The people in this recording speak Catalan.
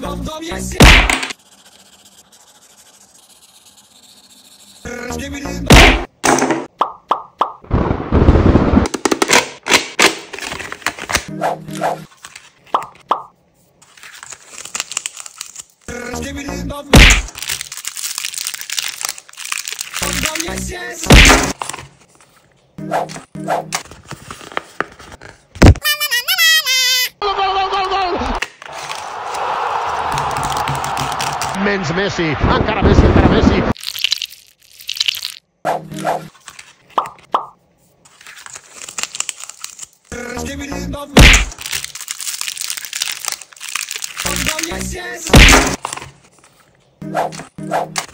Dom, dom, yes. Yes, yes. Immens Messi, encara Messi, encara Messi. Yes, yes.